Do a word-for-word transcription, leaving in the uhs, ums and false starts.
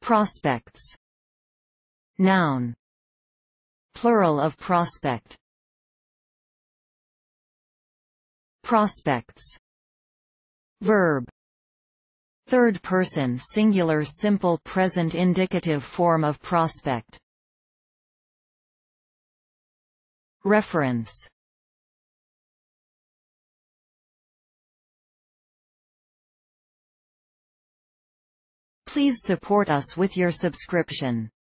Prospects. Noun. Plural of prospect. Prospects. Verb. Third person singular simple present indicative form of prospect. Reference. Please support us with your subscription.